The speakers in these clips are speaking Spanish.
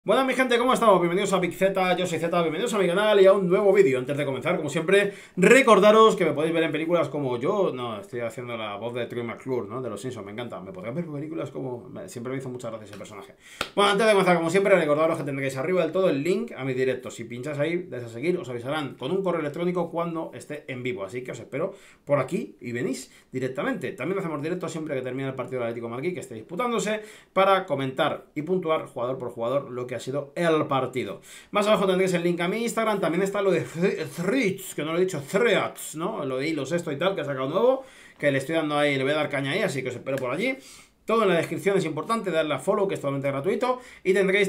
Buenas mi gente, ¿cómo estamos? Bienvenidos a Big Z, yo soy Z, bienvenidos a mi canal y a un nuevo vídeo. Antes de comenzar, como siempre, recordaros que me podéis ver en películas como yo, no, estoy haciendo la voz de Troy McClure, ¿no? De los Simpsons, me encanta. Me podéis ver en películas como... Siempre me hizo muchas gracias ese personaje. Bueno, antes de comenzar, como siempre, recordaros que tendréis arriba del todo el link a mi directo. Si pincháis ahí, dais a seguir, os avisarán con un correo electrónico cuando esté en vivo. Así que os espero por aquí y venís directamente. También hacemos directo siempre que termine el partido del Atlético de Madrid que esté disputándose para comentar y puntuar jugador por jugador lo que ha sido el partido. Más abajo tendréis el link a mi Instagram. También está lo de Threads, que no lo he dicho, Threads, ¿no? Lo de hilos esto y tal, que ha sacado nuevo, que le estoy dando ahí, le voy a dar caña ahí, así que os espero por allí. Todo en la descripción es importante, darle a follow, que es totalmente gratuito. Y tendréis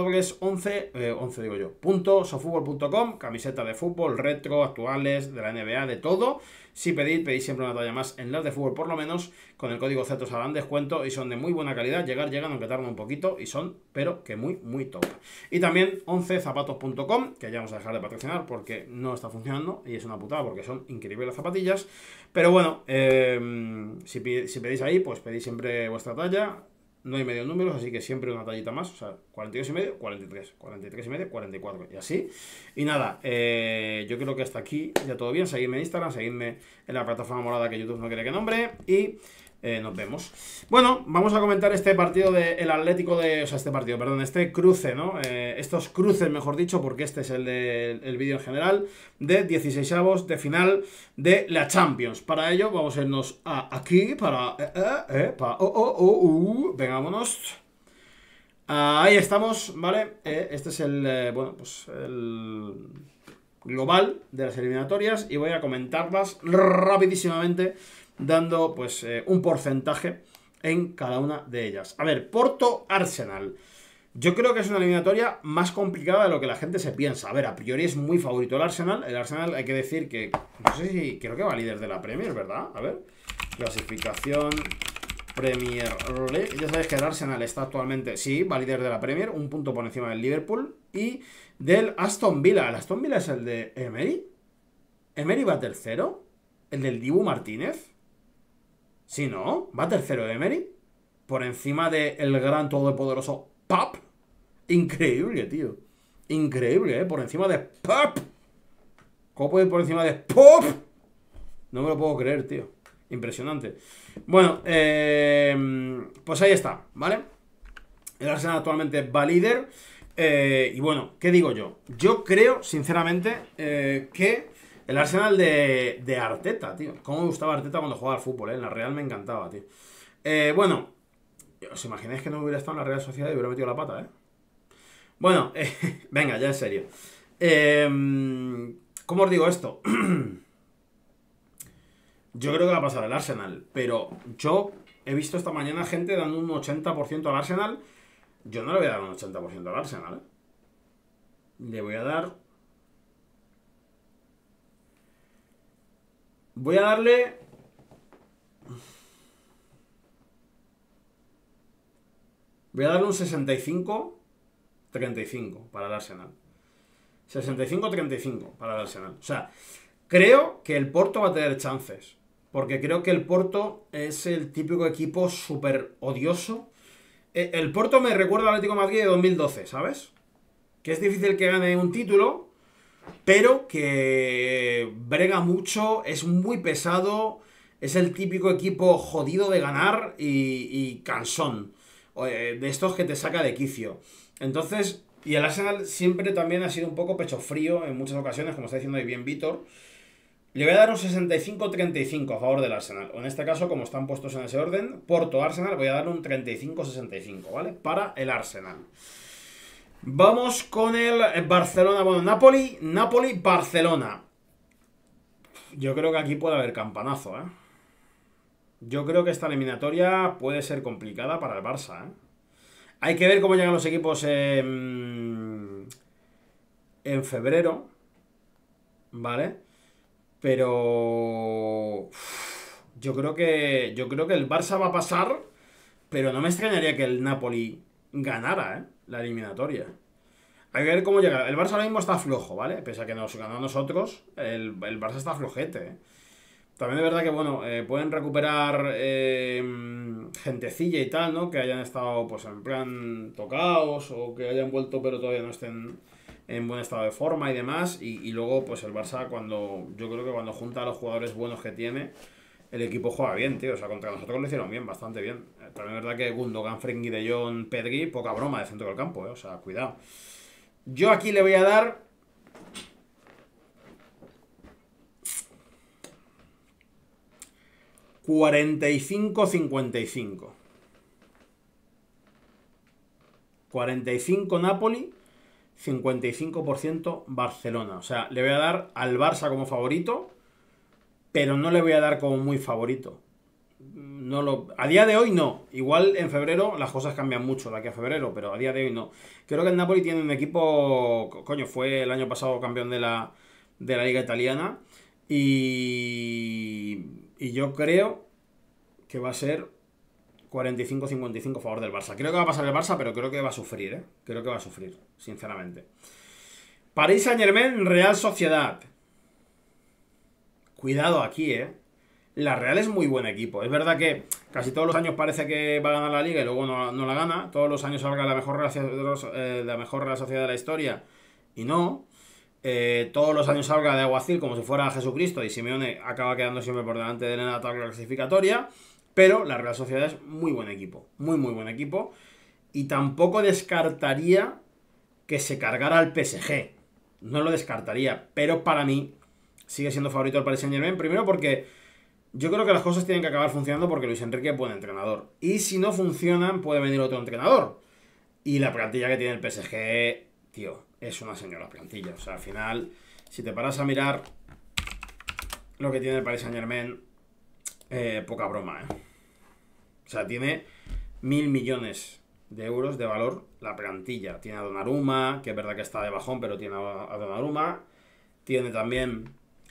www.11.sofutbol.com, camiseta de fútbol, retro, actuales, de la NBA, de todo. Si pedís siempre una talla más en las de fútbol por lo menos. Con el código Z os harán descuento y son de muy buena calidad. Llegan, aunque tardan un poquito, y son, pero que muy, muy top. Y también 11zapatos.com, que ya vamos a dejar de patrocinar porque no está funcionando y es una putada porque son increíbles las zapatillas. Pero bueno, si pedís ahí, pues pedís siempre vuestra talla. No hay medios números, así que siempre una tallita más. O sea, 42 y medio, 43, 43 y medio, 44 y así. Y nada, yo creo que hasta aquí ya todo bien. Seguidme en Instagram, seguidme en la plataforma morada que YouTube no quiere que nombre. Y nos vemos. Bueno, vamos a comentar este partido del Atlético de... O sea, este partido, perdón, este cruce, ¿no? Estos cruces, mejor dicho, porque este es el vídeo en general, de 16avos de final de la Champions. Para ello, vamos a irnos aquí para... Vengámonos. Ahí estamos, ¿vale? Este es el... bueno, pues el global de las eliminatorias y voy a comentarlas rapidísimamente dando pues un porcentaje en cada una de ellas. A ver, Porto-Arsenal. Yo creo que es una eliminatoria más complicada de lo que la gente se piensa. A ver, a priori es muy favorito el Arsenal. El Arsenal hay que decir que... No sé si... Creo que va líder de la Premier, ¿verdad? A ver. Clasificación... Premier League. Ya sabéis que el Arsenal está actualmente... Sí, va líder de la Premier. Un punto por encima del Liverpool. Y del Aston Villa. ¿El Aston Villa es el de Emery? ¿Emery va tercero? ¿El del Dibu Martínez? Sí, ¿no? ¿Va tercero Emery? Por encima del gran todopoderoso Pep. Increíble, tío. Increíble, ¿eh? Por encima de Pep. ¿Cómo puede ir por encima de Pop? No me lo puedo creer, tío. Impresionante. Bueno, pues ahí está, ¿vale? El Arsenal actualmente va líder. Y bueno, ¿qué digo yo? Yo creo, sinceramente, que el Arsenal de Arteta, tío. Cómo me gustaba Arteta cuando jugaba al fútbol, ¿eh? En la Real me encantaba, tío. Bueno, ¿os imagináis que no hubiera estado en la Real Sociedad y hubiera metido la pata, eh? Bueno, venga, ya en serio. ¿Cómo os digo esto? Yo creo que va a pasar el Arsenal, pero yo he visto esta mañana gente dando un 80% al Arsenal. Yo no le voy a dar un 80% al Arsenal, ¿eh? Le voy a dar... Voy a darle... Voy a darle un 65-35 para el Arsenal. 65-35 para el Arsenal. O sea, creo que el Porto va a tener chances. Porque creo que el Porto es el típico equipo súper odioso. El Porto me recuerda al Atlético de Madrid de 2012, ¿sabes? Que es difícil que gane un título, pero que brega mucho, es muy pesado, es el típico equipo jodido de ganar y cansón. De estos que te saca de quicio. Entonces, y el Arsenal siempre también ha sido un poco pecho frío en muchas ocasiones, como está diciendo ahí bien Víctor. Le voy a dar un 65-35 a favor del Arsenal. O en este caso, como están puestos en ese orden, Porto-Arsenal, voy a dar un 35-65, ¿vale? Para el Arsenal. Vamos con el Barcelona, bueno, Napoli-Barcelona. Yo creo que aquí puede haber campanazo, ¿eh? Yo creo que esta eliminatoria puede ser complicada para el Barça, ¿eh? Hay que ver cómo llegan los equipos en febrero, ¿vale? Pero yo creo que el Barça va a pasar, pero no me extrañaría que el Napoli ganara, ¿eh? La eliminatoria. Hay que ver cómo llega. El Barça ahora mismo está flojo, ¿vale? Pese a que nos ganó a nosotros, el Barça está flojete, ¿eh? También es verdad que, bueno, pueden recuperar gentecilla y tal, ¿no? Que hayan estado, pues, en plan tocados o que hayan vuelto pero todavía no estén en buen estado de forma y demás. Y luego, pues, el Barça, yo creo que cuando junta a los jugadores buenos que tiene, el equipo juega bien, tío. O sea, contra nosotros lo hicieron bien, bastante bien. También es verdad que Gundogan, Frenkie de Jong, Pedri, poca broma de centro del campo, O sea, cuidado. Yo aquí le voy a dar 45-55. 45 Napoli, 55% Barcelona. O sea, le voy a dar al Barça como favorito, pero no le voy a dar como muy favorito. A día de hoy no. Igual en febrero las cosas cambian mucho de aquí a febrero, pero a día de hoy no. Creo que el Napoli tiene un equipo, coño, fue el año pasado campeón de la Liga Italiana y yo creo que va a ser 45-55 a favor del Barça. Creo que va a pasar el Barça, pero creo que va a sufrir, ¿eh? Creo que va a sufrir, sinceramente. Paris Saint-Germain, Real Sociedad. Cuidado aquí, ¿eh? La Real es muy buen equipo. Es verdad que casi todos los años parece que va a ganar la Liga y luego no la gana. Todos los años salga la mejor Real Sociedad de la historia y no. Todos los años salga de Aguacil como si fuera Jesucristo y Simeone acaba quedando siempre por delante de la tabla clasificatoria. Pero la Real Sociedad es muy buen equipo. Muy, muy buen equipo. Y tampoco descartaría que se cargara al PSG. No lo descartaría. Pero para mí sigue siendo favorito el Paris Saint-Germain. Primero porque yo creo que las cosas tienen que acabar funcionando porque Luis Enrique es buen entrenador. Y si no funcionan, puede venir otro entrenador. Y la plantilla que tiene el PSG, tío, es una señora plantilla. O sea, al final, si te paras a mirar lo que tiene el Paris Saint-Germain, poca broma, ¿eh? O sea, tiene 1.000 millones de euros de valor la plantilla. Tiene a Donnarumma, que es verdad que está de bajón, pero tiene a Donnarumma. Tiene también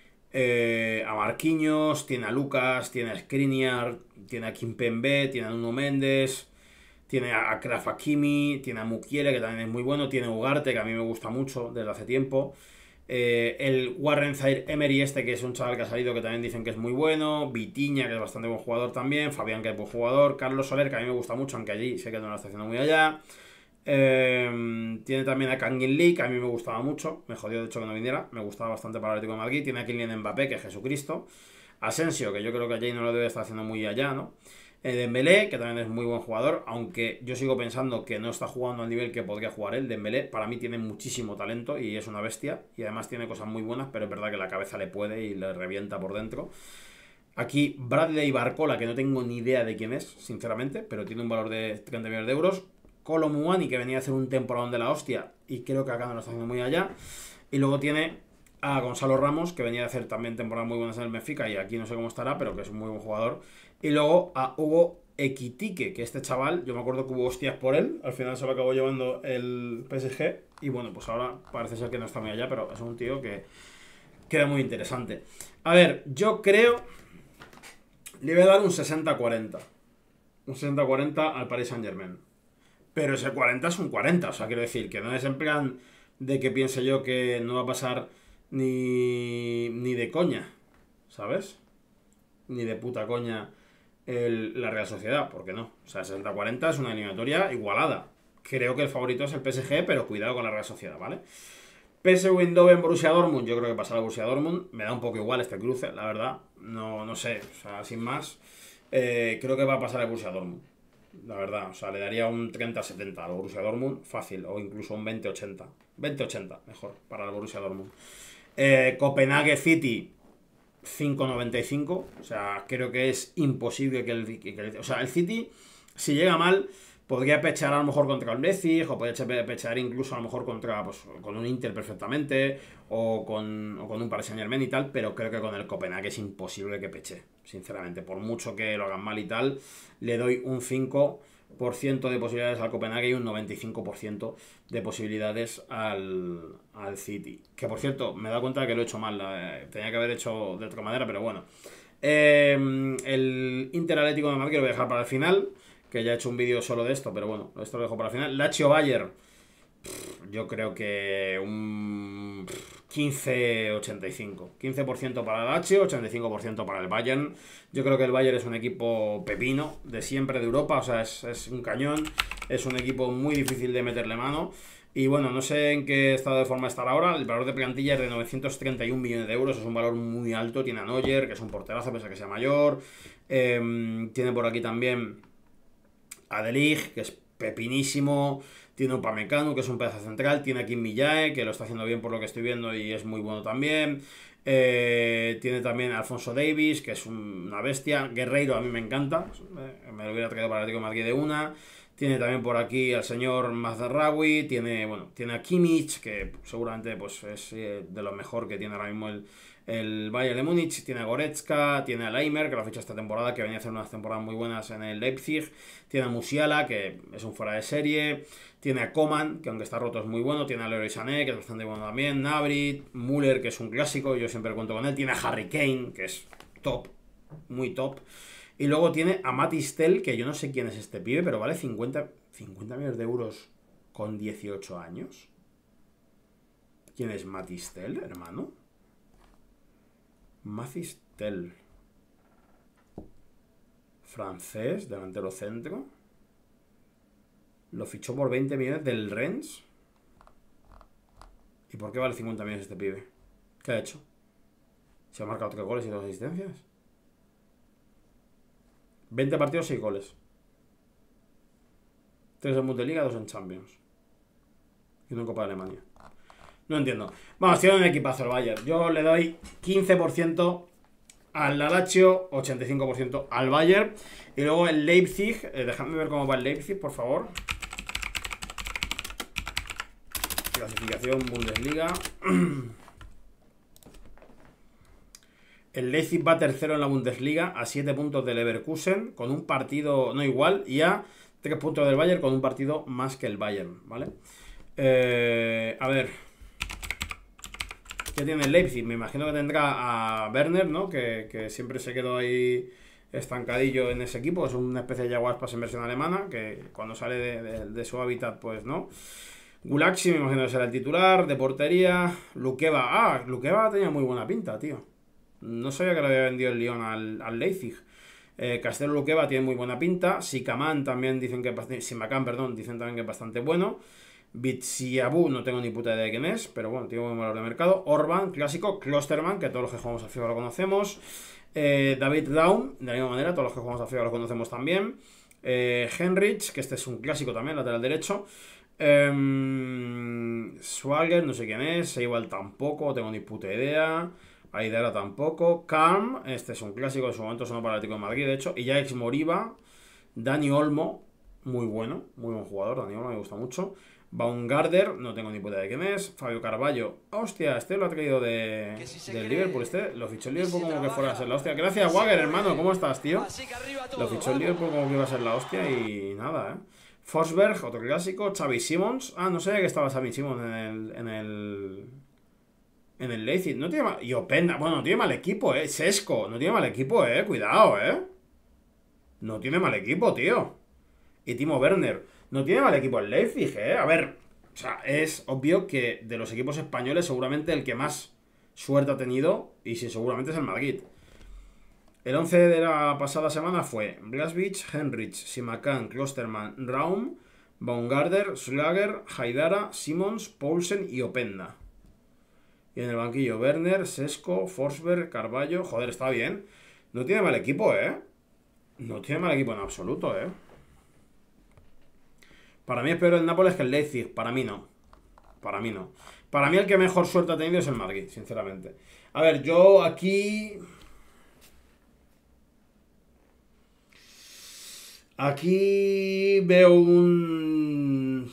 a Marquinhos, tiene a Lucas, tiene a Skriniar, tiene a Kimpembe, tiene a Nuno Méndez, tiene a Achraf Hakimi, tiene a Mukiele, que también es muy bueno, tiene a Ugarte, que a mí me gusta mucho desde hace tiempo. El Warren Zaïre-Emery que es un chaval que ha salido que también dicen que es muy bueno, Vitinha, que es bastante buen jugador también, Fabián, que es buen jugador, Carlos Soler, que a mí me gusta mucho, aunque allí sé que no lo está haciendo muy allá. Tiene también a Kangin Lee, que a mí me gustaba mucho, me jodió de hecho que no viniera, me gustaba bastante para el Atlético de Madrid. Tiene a Kylian Mbappé, que es Jesucristo. Asensio, que yo creo que allí no lo debe estar haciendo muy allá, ¿no? Dembélé, que también es muy buen jugador, aunque yo sigo pensando que no está jugando al nivel que podría jugar él. Dembélé para mí tiene muchísimo talento y es una bestia, y además tiene cosas muy buenas, pero es verdad que la cabeza le puede y le revienta por dentro. Aquí Bradley Barcola, que no tengo ni idea de quién es, sinceramente, pero tiene un valor de 30 millones de euros. Kolo Muani, que venía a hacer un temporadón de la hostia y creo que acá no lo está haciendo muy allá. Y luego tiene a Gonzalo Ramos, que venía a hacer también temporadas muy buenas en el Benfica y aquí no sé cómo estará, pero que es un muy buen jugador. Y luego a Hugo Ekitike, que este chaval, yo me acuerdo que hubo hostias por él, al final se lo acabó llevando el PSG y bueno, pues ahora parece ser que no está muy allá, pero es un tío que queda muy interesante. A ver, yo creo le voy a dar un 60-40. Un 60-40 al Paris Saint-Germain. Pero ese 40 es un 40, o sea, quiero decir, que no es en plan de que piense yo que no va a pasar ni de coña, ¿sabes? Ni de puta coña la Real Sociedad, porque no. O sea, 60-40 es una eliminatoria igualada. Creo que el favorito es el PSG, pero cuidado con la Real Sociedad, ¿vale? PSV Eindhoven, Borussia Dortmund, yo creo que pasará a Borussia Dortmund. Me da un poco igual este cruce, la verdad. No sé, o sea, sin más. Creo que va a pasar a Borussia Dortmund. La verdad, o sea, le daría un 30-70 al Borussia Dortmund, fácil, o incluso un 20-80. 20-80, mejor, para el Borussia Dortmund. Copenhague City, 5-95. O sea, creo que es imposible o sea, el City, si llega mal, podría pechar a lo mejor contra el Leipzig, o podría pechar incluso a lo mejor contra, pues, con un Inter perfectamente, o con un Paris Saint-Germain y tal, pero creo que con el Copenhague es imposible que peche, sinceramente. Por mucho que lo hagan mal y tal, le doy un 5% de posibilidades al Copenhague y un 95% de posibilidades al City. Que por cierto, me he dado cuenta de que lo he hecho mal, tenía que haber hecho de otra manera, pero bueno. El Inter Atlético de Madrid lo voy a dejar para el final, que ya he hecho un vídeo solo de esto, pero bueno, esto lo dejo para el final. Lazio Bayern, yo creo que un 15,85. 15% para el Lazio, 85% para el Bayern. Yo creo que el Bayern es un equipo pepino de siempre de Europa, o sea, es un cañón, es un equipo muy difícil de meterle mano. Y bueno, no sé en qué estado de forma estará ahora. El valor de plantilla es de 931 millones de euros, es un valor muy alto. Tiene a Neuer, que es un porterazo, pese a que sea mayor. Tiene por aquí también a De Ligt, que es pepinísimo. Tiene a Upamecano, que es un pedazo central. Tiene a Kim Min-jae, que lo está haciendo bien por lo que estoy viendo y es muy bueno también. Tiene también a Alphonso Davies, que es una bestia. Guerreiro a mí me encanta, me lo hubiera traído para el Atlético de Madrid de una. Tiene también por aquí al señor Mazraoui. Tiene a Kimmich, que seguramente pues, es de lo mejor que tiene ahora mismo el Bayern de Múnich. Tiene a Goretzka, tiene a Leimer, que lo ha fichado esta temporada, que venía a hacer unas temporadas muy buenas en el Leipzig. Tiene a Musiala, que es un fuera de serie. Tiene a Coman, que aunque está roto es muy bueno. Tiene a Leroy Sané, que es bastante bueno también. Gnabry, Müller, que es un clásico, yo siempre cuento con él. Tiene a Harry Kane, que es top, muy top. Y luego tiene a Mathys Tel, que yo no sé quién es este pibe, pero vale 50 millones de euros con 18 años. ¿Quién es Mathys Tel, hermano? Mathys Tel. Francés, delantero centro. Lo fichó por 20 millones del Rennes. ¿Y por qué vale 50 millones este pibe? ¿Qué ha hecho? ¿Se ha marcado 3 goles y 2 asistencias? 20 partidos, 6 goles. 3 en Bundesliga, 2 en Champions. Y 1 en Copa de Alemania. No entiendo. Vamos, tiene un equipazo el Bayern. Yo le doy 15% al Lazio, 85% al Bayern. Y luego el Leipzig. Dejadme ver cómo va el Leipzig, por favor. Clasificación Bundesliga. El Leipzig va tercero en la Bundesliga a 7 puntos del Leverkusen, con un partido no igual, y a 3 puntos del Bayern con un partido más que el Bayern, ¿vale? A ver, ¿qué tiene el Leipzig? Me imagino que tendrá a Werner, ¿no? Que siempre se quedó ahí estancadillo en ese equipo. Es una especie de Jaguarspas en versión alemana, que cuando sale de su hábitat, pues no. Gulaxi, me imagino que será el titular. De portería, Lukeba. Lukeba tenía muy buena pinta, tío. No sabía que le había vendido el Lyon al Leipzig. Castelo Lukeba tiene muy buena pinta. Simakan también dicen que dicen también que es bastante bueno. Bitsiabu, no tengo ni puta idea de quién es, pero bueno, tiene buen valor de mercado. Orban, clásico. Klosterman, que todos los que jugamos al FIFA lo conocemos. David Raum, de la misma manera, todos los que jugamos al FIFA lo conocemos también. Henrich, que este es un clásico también, lateral derecho. Swagger, no sé quién es. Seiwald tampoco, no tengo ni puta idea. Aidara tampoco. Calm, este es un clásico, en su momento sonó para el Atlético de Madrid, de hecho. Y Jax Moriba. Dani Olmo, muy bueno, muy buen jugador. Dani Olmo me gusta mucho. Baumgartner, no tengo ni puta idea de quién es. Fabio Carvalho, hostia, este lo ha traído del Liverpool. Este lo fichó el Liverpool como que fuera a ser la hostia. Gracias, Wagger, hermano, ¿cómo estás, tío? Lo fichó el Liverpool como que iba a ser la hostia y nada, Forsberg, otro clásico. Xavi Simons, no sabía que estaba Xavi Simons en el Leipzig. No tiene mal. Y Openda, bueno, no tiene mal equipo, Sesco, no tiene mal equipo, cuidado, no tiene mal equipo, tío. Y Timo Werner, no tiene mal equipo el Leipzig, A ver, o sea, es obvio que de los equipos españoles seguramente el que más suerte ha tenido, y sí, seguramente es el Madrid. El 11 de la pasada semana fue Blaswich, Henrich, Simakan, Klosterman, Raum, Baumgartner, Schlager, Haidara, Simons, Poulsen y Openda. Y en el banquillo Werner, Sesco, Forsberg, Carvalho. Joder, está bien. No tiene mal equipo, No tiene mal equipo en absoluto, Para mí es peor el Nápoles que el Leipzig. Para mí no. Para mí no. Para mí el que mejor suerte ha tenido es el Madrid, sinceramente. A ver, yo aquí... Aquí veo un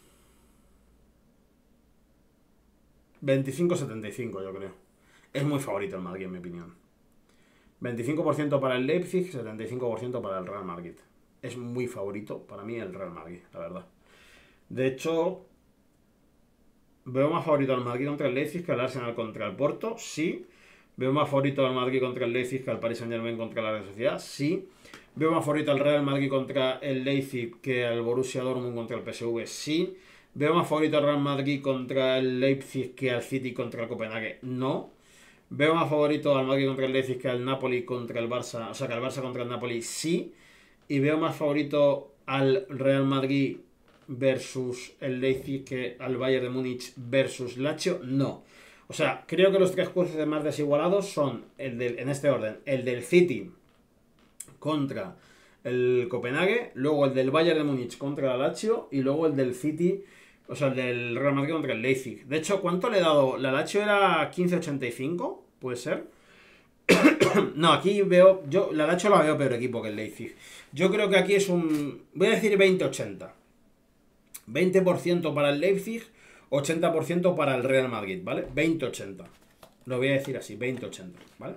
25-75, yo creo. Es muy favorito el Madrid, en mi opinión. 25% para el Leipzig, 75% para el Real Madrid. Es muy favorito para mí el Real Madrid, la verdad. De hecho, veo más favorito al Madrid contra el Leipzig que al Arsenal contra el Porto, sí. Veo más favorito al Madrid contra el Leipzig que al Paris Saint-Germain contra la Real Sociedad, sí. Veo más favorito al Real Madrid contra el Leipzig que al Borussia Dortmund contra el PSV, sí. ¿Veo más favorito al Real Madrid contra el Leipzig que al City contra el Copenhague? No. ¿Veo más favorito al Madrid contra el Leipzig que al Napoli contra el Barça? O sea, que al Barça contra el Napoli, sí. Y veo más favorito al Real Madrid versus el Leipzig que al Bayern de Múnich versus Lazio, no. O sea, creo que los tres jueces más desigualados son, en este orden, el del City contra el Copenhague, luego el del Bayern de Múnich contra la Lazio y luego el del City, o sea, el del Real Madrid contra el Leipzig. De hecho, ¿cuánto le he dado? La Lazio era 15,85, ¿puede ser? No, aquí veo, yo la Lazio la veo peor equipo que el Leipzig. Yo creo que aquí es un, voy a decir 20-80. 20% para el Leipzig, 80% para el Real Madrid, ¿vale? 20-80. Lo voy a decir así, 20-80, ¿vale?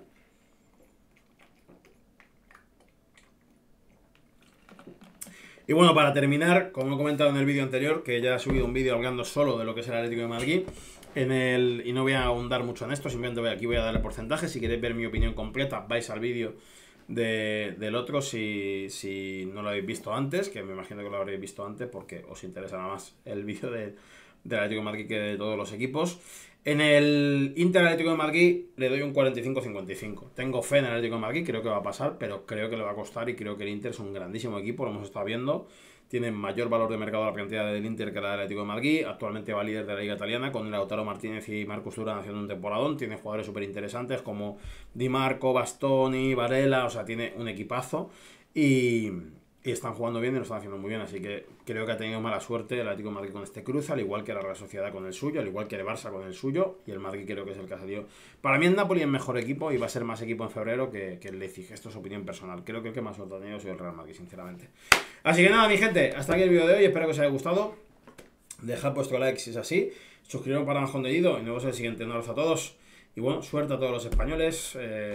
Y bueno, para terminar, como he comentado en el vídeo anterior, que ya he subido un vídeo hablando solo de lo que es el Atlético de Madrid, y no voy a ahondar mucho en esto, simplemente aquí voy a dar el porcentaje. Si queréis ver mi opinión completa, vais al vídeo del otro si no lo habéis visto antes, que me imagino que lo habréis visto antes porque os interesará más el vídeo del Atlético de Madrid que de todos los equipos. En el Inter Atlético de Madrid le doy un 45-55. Tengo fe en el Atlético de Madrid, creo que va a pasar, pero creo que le va a costar y creo que el Inter es un grandísimo equipo, lo hemos estado viendo. Tiene mayor valor de mercado la plantilla del Inter que la del Atlético de Madrid. Actualmente va líder de la Liga Italiana con Lautaro Martínez y Marcus Thuram haciendo un temporadón. Tiene jugadores súper interesantes como Di Marco, Bastoni, Varela. O sea, tiene un equipazo. Y están jugando bien y lo están haciendo muy bien. Así que creo que ha tenido mala suerte el Atlético de Madrid con este cruce, al igual que la Real Sociedad con el suyo, al igual que el Barça con el suyo. Y el Madrid creo que es el que ha salido. Para mí el Napoli es mejor equipo y va a ser más equipo en febrero que el Leipzig. Esto es opinión personal. Creo que el que más suerte ha tenido soy el Real Madrid, sinceramente. Así que nada, mi gente, hasta aquí el vídeo de hoy. Espero que os haya gustado. Dejad vuestro like si es así. Suscribiros para más contenido y nos vemos en el siguiente. Un abrazo a todos. Y bueno, suerte a todos los españoles.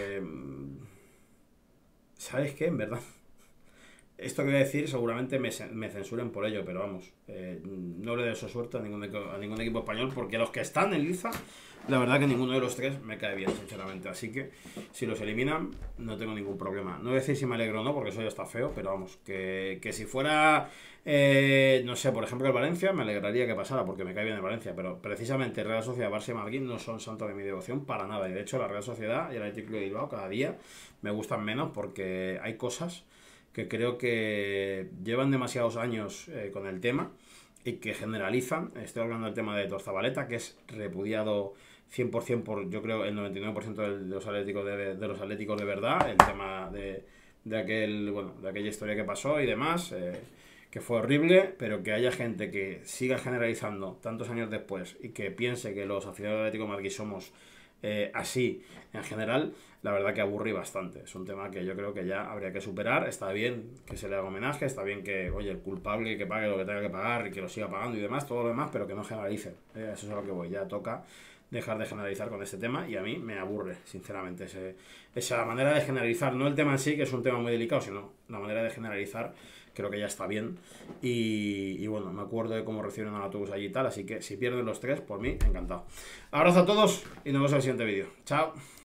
¿Sabes qué? En verdad, esto que voy a decir seguramente me censuren por ello, pero vamos, no le deseo suerte a ningún equipo español, porque los que están en liza, la verdad que ninguno de los tres me cae bien, sinceramente. Así que si los eliminan, no tengo ningún problema. No voy a decir si me alegro o no, porque eso ya está feo, pero vamos, que si fuera, no sé, por ejemplo el Valencia, me alegraría que pasara, porque me cae bien el Valencia, pero precisamente Real Sociedad, Barça y Madrid no son santos de mi devoción para nada. Y de hecho la Real Sociedad y el Atlético de Bilbao cada día me gustan menos, porque hay cosas que creo que llevan demasiados años con el tema y que generalizan. Estoy hablando del tema de Torzabaleta, que es repudiado 100% por, yo creo, el 99% de los atléticos de verdad. El tema de aquella historia que pasó y demás, que fue horrible, pero que haya gente que siga generalizando tantos años después y que piense que los aficionados del Atlético de Madrid somos así en general, la verdad que aburre bastante. Es un tema que yo creo que ya habría que superar. Está bien que se le haga homenaje, está bien que, oye, el culpable que pague lo que tenga que pagar y que lo siga pagando y demás, todo lo demás, pero que no generalice. Eso es a lo que voy. Ya toca dejar de generalizar con este tema y a mí me aburre, sinceramente, esa manera de generalizar, no el tema en sí, que es un tema muy delicado, sino la manera de generalizar. Creo que ya está bien. Y bueno, me acuerdo de cómo recibieron al autobús allí y tal. Así que si pierden los tres, por mí, encantado. Abrazo a todos y nos vemos en el siguiente vídeo. Chao.